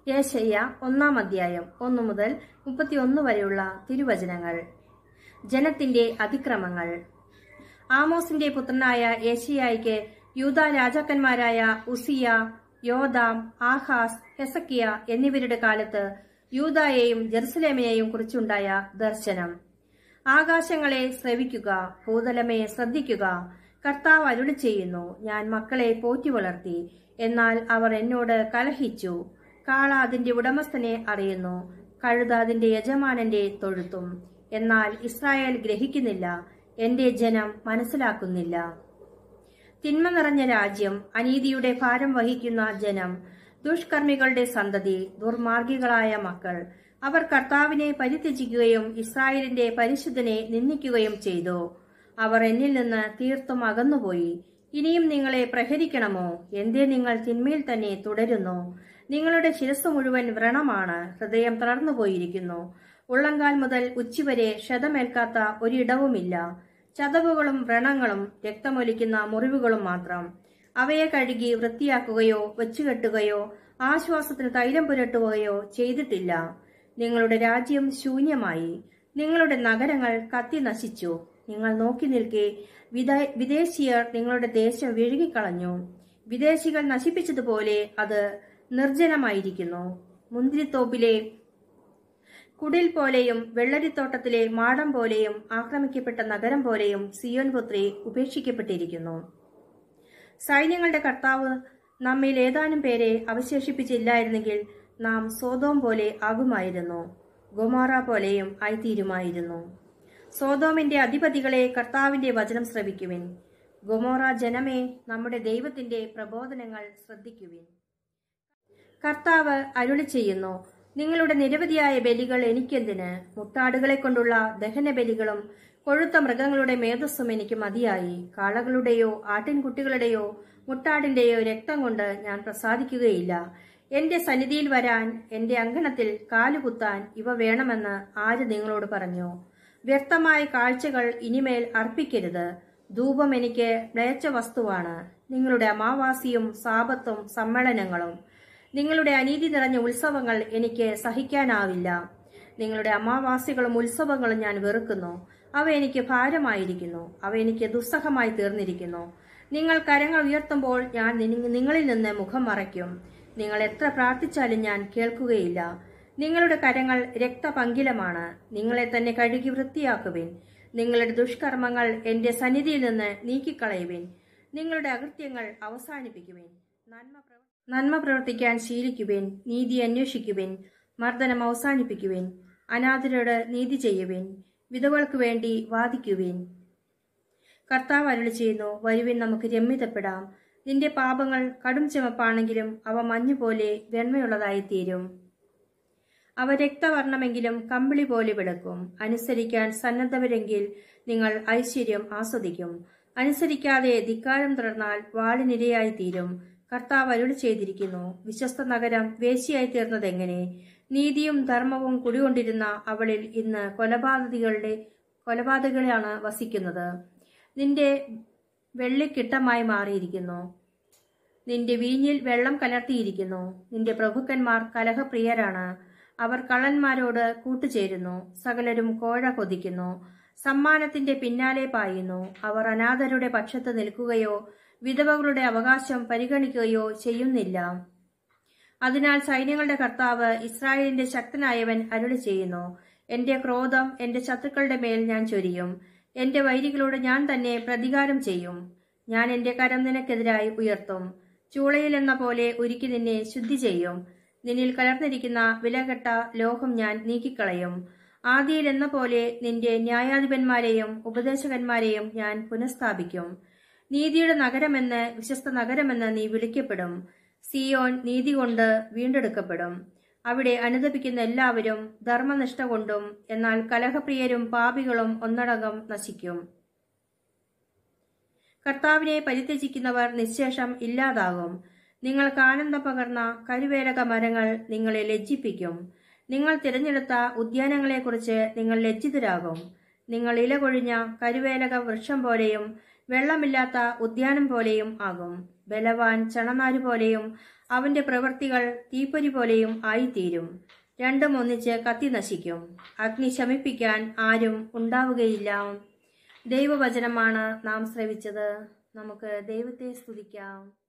യേശയ്യ 1-ാം അധ്യായം 1 മുതൽ 31 വരെയുള്ള തിരുവചനങ്ങൾ. ജനത്തിന്റെ അതിക്രമങ്ങൾ. ആമോസിന്റെ പുത്രനായ യേശയ്യായ്ക്ക് യൂദാ രാജാക്കന്മാരായ ഉസിയ, യോഥാം, ആഹാസ്, ഹെസക്കിയ എന്നിവരുടെ കാലത്ത് യൂദായെയും ജെറുസലേമിനെയും കുറിച്ചുണ്ടായ ദർശനം. ആകാശങ്ങളെ ശ്രവിക്കുക, ഭൂതലമേ ശ്രദ്ധിക്കുക. കർത്താവ് അരുളി ചെയ്യുന്നു, ഞാൻ മക്കളെ പോറ്റി വളർത്തി, എന്നാൽ അവർ എന്നോട് കലഹിച്ചു. കാള അതിന്റെ ഉടമസ്ഥനെ അറിയുന്നു, കഴുത അതിന്റെ യജമാനന്റെ തൊഴുത്തും. എന്നാൽ ഇസ്രായേൽ ഗ്രഹിക്കുന്നില്ല, എന്റെ ജനം മനസ്സിലാക്കുന്നില്ല. തിന്മ നിറഞ്ഞ രാജ്യം, അനീതിയുടെ ഭാരം വഹിക്കുന്ന ജനം, ദുഷ്കർമ്മികളുടെ സന്തതി, ദുർമാർഗികളായ മക്കൾ. അവർ കർത്താവിനെ പരിത്യജിക്കുകയും ഇസ്രായേലിന്റെ പരിശുദ്ധനെ നിന്ദിക്കുകയും ചെയ്തു. അവർ എന്നിൽ നിന്ന് തീർത്തും അകന്നുപോയി. ഇനിയും നിങ്ങളെ പ്രഹരിക്കണമോ? എന്തേ നിങ്ങൾ തിന്മയിൽ തന്നെ തുടരുന്നു? നിങ്ങളുടെ ശിരസ് മുഴുവൻ വ്രണമാണ്, ഹൃദയം തളർന്നുപോയിരിക്കുന്നു. ഉള്ളങ്കാൽ മുതൽ ഉച്ചിവരെ ക്ഷതമേൽക്കാത്ത ഒരിടവുമില്ല. ചതവുകളും വ്രണങ്ങളും രക്തമൊലിക്കുന്ന മുറിവുകളും മാത്രം. അവയെ കഴുകി വൃത്തിയാക്കുകയോ വെച്ചുകെട്ടുകയോ ആശ്വാസത്തിന് തൈലം പുരട്ടുകയോ ചെയ്തിട്ടില്ല. നിങ്ങളുടെ രാജ്യം ശൂന്യമായി, നിങ്ങളുടെ നഗരങ്ങൾ കത്തി നശിച്ചു. നിങ്ങൾ നോക്കി നിൽക്കെ വിദേശീയർ നിങ്ങളുടെ ദേശം വിഴുങ്ങിക്കളഞ്ഞു. വിദേശികൾ നശിപ്പിച്ചതുപോലെ അത് നിർജ്ജനമായിരിക്കുന്നു. മുന്തിരിത്തോപ്പിലെ കുടിൽ പോലെയും വെള്ളരിത്തോട്ടത്തിലെ മാടം പോലെയും ആക്രമിക്കപ്പെട്ട നഗരം പോലെയും സിയോൻ പുത്രി ഉപേക്ഷിക്കപ്പെട്ടിരിക്കുന്നു. സൈന്യങ്ങളുടെ കർത്താവ് നമ്മിൽ ഏതാനും പേരെ അവശേഷിപ്പിച്ചില്ലായിരുന്നെങ്കിൽ നാം സോദോം പോലെ ആകുമായിരുന്നു, ഗൊമോറ പോലെയും ആയിത്തീരുമായിരുന്നു. സോദോമിന്റെ അധിപതികളെ, കർത്താവിന്റെ വചനം ശ്രവിക്കുവിൻ. ഗൊമോറ ജനമേ, നമ്മുടെ ദൈവത്തിന്റെ പ്രബോധനങ്ങൾ ശ്രദ്ധിക്കുവിൻ. കർത്താവ് അരുളി ചെയ്യുന്നു, നിങ്ങളുടെ നിരവധിയായ ബലികൾ എനിക്കെന്തിന്? മുട്ടാടുകളെ കൊണ്ടുള്ള ദഹന ബലികളും കൊഴുത്ത മൃഗങ്ങളുടെ മേധസ്സും എനിക്ക് മതിയായി. കാളകളുടെയോ ആട്ടിൻകുട്ടികളുടെയോ മുട്ടാടിന്റെയോ രക്തം കൊണ്ട് ഞാൻ പ്രസാദിക്കുകയില്ല. എന്റെ സന്നിധിയിൽ വരാൻ, എന്റെ അങ്കണത്തിൽ കാലുകുത്താൻ ഇവ വേണമെന്ന് ആര് നിങ്ങളോട് പറഞ്ഞു? വ്യർത്ഥമായ കാഴ്ചകൾ ഇനിമേൽ അർപ്പിക്കരുത്. ധൂപം എനിക്ക് മ്ലേച്ഛ വസ്തുവാണ്. നിങ്ങളുടെ അമാവാസിയും സാപത്തും സമ്മേളനങ്ങളും, നിങ്ങളുടെ അനീതി നിറഞ്ഞ ഉത്സവങ്ങൾ എനിക്ക് സഹിക്കാനാവില്ല. നിങ്ങളുടെ അമാവാസികളും ഉത്സവങ്ങളും ഞാൻ വെറുക്കുന്നു. അവ എനിക്ക് ഭാരമായിരിക്കുന്നു, അവ എനിക്ക് ദുസ്സഹമായി തീർന്നിരിക്കുന്നു. നിങ്ങൾ കരങ്ങൾ ഉയർത്തുമ്പോൾ ഞാൻ നിങ്ങളിൽ നിന്ന് മുഖം മറയ്ക്കും. നിങ്ങൾ എത്ര പ്രാർത്ഥിച്ചാലും ഞാൻ കേൾക്കുകയില്ല. നിങ്ങളുടെ കരങ്ങൾ രക്തപങ്കിലമാണ്. നിങ്ങളെ തന്നെ കഴുകി വൃത്തിയാക്കുവിൻ. നിങ്ങളുടെ ദുഷ്കർമ്മങ്ങൾ എന്റെ സന്നിധിയിൽ നിന്ന് നീക്കിക്കളയുവിൻ. നിങ്ങളുടെ അകൃത്യങ്ങൾ അവസാനിപ്പിക്കുവിൻ. നന്മ പ്രവർത്തിക്കാൻ ശീലിക്കുവിൻ. നീതി അന്വേഷിക്കുവിൻ. മർദ്ദനം അവസാനിപ്പിക്കുവിൻ. അനാഥരോട് നീതി ചെയ്യുവിൻ. വിധവകൾക്ക് വേണ്ടി വാദിക്കുവിൻ. കർത്താവ് അരുളി ചെയ്യുന്നു, വരുവിൻ, നമുക്ക് രമ്യതപ്പെടാം. നിന്റെ പാപങ്ങൾ കടും ചുമപ്പാണെങ്കിലും അവ മഞ്ഞുപോലെ വെണ്മയുള്ളതായിത്തീരും. അവ രക്തവർണ്ണമെങ്കിലും കമ്പിളി പോലെ വിളക്കും. അനുസരിക്കാൻ സന്നദ്ധവരെങ്കിൽ നിങ്ങൾ ഐശ്വര്യം ആസ്വദിക്കും. അനുസരിക്കാതെ ധിക്കാരം തുടർന്നാൽ വാളിനിരയായിത്തീരും. കർത്താവ് അരുളി ചെയ്തിരിക്കുന്നു, വിശ്വസ്ത നഗരം വേശ്യയായി തീർന്നതെങ്ങനെ? നീതിയും ധർമ്മവും കുടികൊണ്ടിരുന്ന അവളിൽ ഇന്ന് കൊലപാതകളാണ് വസിക്കുന്നത്. നിന്റെ വെള്ളിക്കിട്ടമായി മാറിയിരിക്കുന്നു. നിന്റെ വീഞ്ഞിൽ വെള്ളം കലർത്തിയിരിക്കുന്നു. നിന്റെ പ്രഭുക്കന്മാർ കലഹപ്രിയരാണ്. അവർ കള്ളന്മാരോട് കൂട്ടുചേരുന്നു. സകലരും കോഴ കൊതിക്കുന്നു. സമ്മാനത്തിന്റെ പിന്നാലെ പായുന്നു. അവർ അനാഥരുടെ പക്ഷത്ത് നിൽക്കുകയോ വിധവകളുടെ അവകാശം പരിഗണിക്കുകയോ ചെയ്യുന്നില്ല. അതിനാൽ സൈന്യങ്ങളുടെ കർത്താവ്, ഇസ്രായേലിന്റെ ശക്തനായവൻ അരുളി ചെയ്യുന്നു, എന്റെ ക്രോധം എന്റെ ശത്രുക്കളുടെ മേൽ ഞാൻ ചൊരിയും. എന്റെ വൈരികളോട് ഞാൻ തന്നെ പ്രതികാരം ചെയ്യും. ഞാൻ എന്റെ കരം നിനക്കെതിരായി ഉയർത്തും. ചൂളയിൽ എന്ന പോലെ ഉരുക്കി നിന്നെ ശുദ്ധി ചെയ്യും. നിന്നിൽ കലർന്നിരിക്കുന്ന വിലകെട്ട ലോഹം ഞാൻ നീക്കിക്കളയും. ആദിയിൽ എന്ന പോലെ നിന്റെ ന്യായാധിപന്മാരെയും ഉപദേശകന്മാരെയും ഞാൻ പുനഃസ്ഥാപിക്കും. നീതിയുടെ നഗരമെന്ന്, വിശ്വസ്ത നഗരമെന്ന് നീ വിളിക്കപ്പെടും. സിയോൻ നീതി കൊണ്ട് വീണ്ടെടുക്കപ്പെടും. അവിടെ അനുതപിക്കുന്ന എല്ലാവരും ധർമ്മനിഷ്ഠ കൊണ്ടും, എന്നാൽ കലഹപ്രിയരും പാപികളും ഒന്നടങ്കം നശിക്കും. കർത്താവിനെ പരിത്യജിക്കുന്നവർ നിശ്ശേഷം ഇല്ലാതാകും. നിങ്ങൾക്ക് ആനന്ദം പകർന്ന കരുവേലക മരങ്ങൾ നിങ്ങളെ ലജ്ജിപ്പിക്കും. നിങ്ങൾ തിരഞ്ഞെടുത്ത ഉദ്യാനങ്ങളെക്കുറിച്ച് നിങ്ങൾ ലജ്ജിതരാകും. നിങ്ങൾ ഇലകൊഴിഞ്ഞ കരുവേലക വൃക്ഷം പോലെയും വെള്ളമില്ലാത്ത ഉദ്യാനം പോലെയും ആകും. ബലവാൻ ചണനാരു പോലെയും അവന്റെ പ്രവൃത്തികൾ തീപ്പൊരി പോലെയും ആയിത്തീരും. രണ്ടും ഒന്നിച്ച് കത്തി നശിക്കും. അഗ്നി ശമിപ്പിക്കാൻ ആരും ഉണ്ടാവുകയില്ല. ദൈവവചനമാണ് നാം ശ്രവിച്ചത്. നമുക്ക് ദൈവത്തെ സ്തുതിക്കാം.